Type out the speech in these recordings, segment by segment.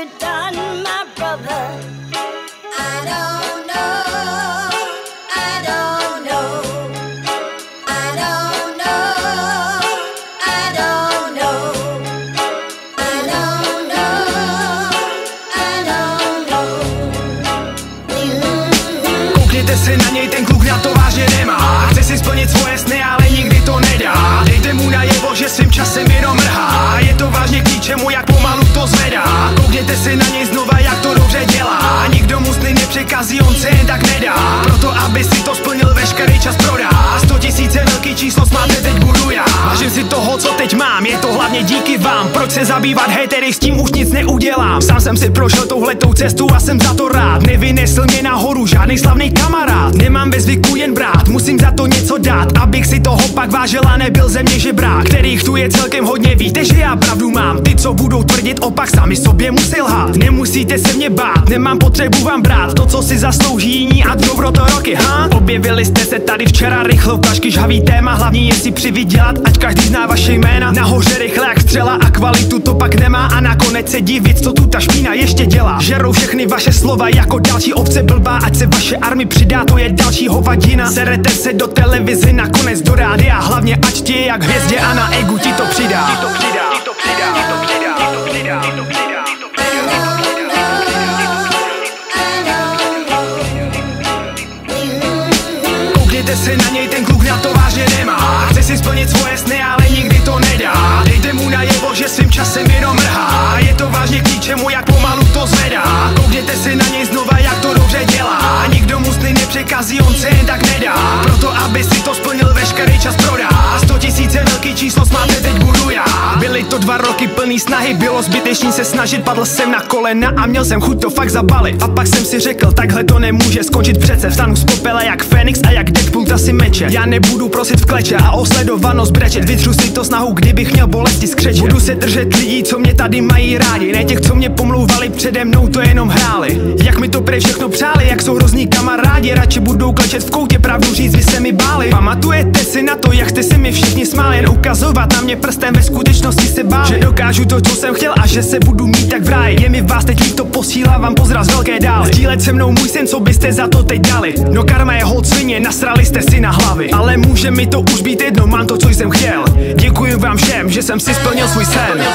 you done, my brother? I don't know, I don't know, I don't know, I don't know, I don't know, I don't know. Koukněte se na něj, ten kluk na to vážně nemá. Chce si splnit svoje sny, ale nikdy to nedá. Dejte mu najevo, že svým časem jenom mrhá. Je to vážně k ničemu, jak pomalu to zvedá. Koukněte se na něj znova, jak to dobře dělá. Nikdo mu sny nepřekazí, on se jen tak nedá. Proto, aby si to splnil, veškerý čas prodá. 100 000 je velký číslo, smáte, teď budu já. Vážím si toho, co teď mám, je to hlavně díky vám. Proč se zabývat hejtery, s tím už nic neudělám. Sám jsem si prošel touhletou cestu a jsem za to rád. Nevynesl mě nahoru žádný slavný kamarád. Nemám ve zvyku jen brát, musím za to něco dát, abych si toho pak vážil a nebyl ze mě žebrák. Kterých tu je celkem hodně, víte, že já pravdu mám. Ty, co budou tvrdit opak, sami sobě musí lhát. Nemusíte se mě bát, nemám potřebu vám brát to, co si zaslouží jiní a dobro to roky, ha? Objevili jste se tady včera, rychlo flašky, žhavý téma, hlavní je si přivydělat, ať každý zná vaše jména. Nahoře rychle jak střela a kvalitu to pak nemá a nakonec se divit, co tu ta špína ještě dělá. Žerou všechny vaše slova jako další ovce blbá, ať se vaše army přidá, to je další hovadina. Serete se do televize, nakonec do rádia, hlavně ať ti je jak hvězdě a na egu ti to přidá. Ti to přidá, ti to přidá, ti to přidá, ti to přidá, ti to přidá, ti to přidá. Koukněte se na něj, ten kluk na to vážně nemá. Chce si splnit svoje sny, ale nikdy to nedá. Dejte mu najevo, že svým časem jenom mrhá. Je to vážně k ničemu, jak pomalu to zvedá. Koukněte se na něj znova, jak to dobře dělá. Nikdo mu sny nepřekazí, on se jen tak nedá. Proto, aby si to splnil, veškerý čas prodá. 100 000 je velký číslo, smáte, teď budu já. Byly to 2 roky plný snahy, bylo zbytečný se snažit, padl jsem na kolena a měl jsem chuť to fakt zabalit. A pak jsem si řekl, takhle to nemůže skončit přece. Vstanu z popele jak Fénix a jak Deadpool si meče. Já nebudu prosit v kleče a o sledovanost brečet. Vytřu si to snahu, kdybych měl bolesti skřečet. Budu se držet lidí, co mě tady mají rádi, ne těch, co mě pomlouvali přede mnou, to jenom hráli. Jak mi to prej všechno přáli, jak jsou hrozní kamarádi, radši budou klečet v koutě, pravdu říct, vy se mi báli. Pamatujete si na to, jak jste se mi všichni smáli, jen ukazovat na mě prstem, ve skutečnosti se báli. Že dokážu to, co jsem chtěl a že se budu mít tak v ráji. Je mi vás teď líto, posílám vám pozdrav z velké dály. Sdílet se mnou můj sen, co byste za to teď dali. No karma je holt svině, nasrali jste si na hlavy. Ale může mi to už být jedno, mám to, co jsem chtěl. Děkuji vám všem, že jsem si splnil svůj sen.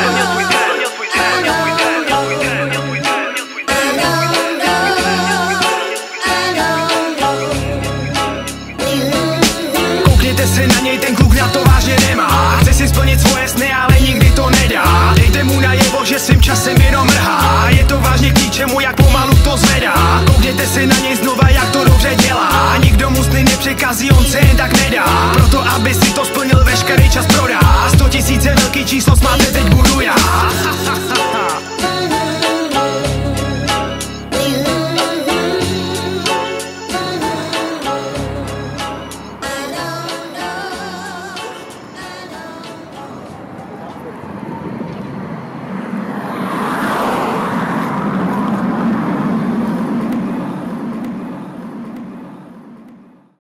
Koukněte se na něj, ten kluk na to vážně nemá. Chce si splnit svoje sny, ale nikdy to nedá. Dejte mu najevo, že svým časem jenom mrhá. Je to vážně k ničemu, jak pomalu to zvedá. Koukněte se na něj znova, jak to dobře dělá. Nikdo mu sny nepřekazí, on se jen tak nedá. Proto, aby si to splnil, veškerý čas prodá. 100 000 je velký číslo, smáte, teď budu já.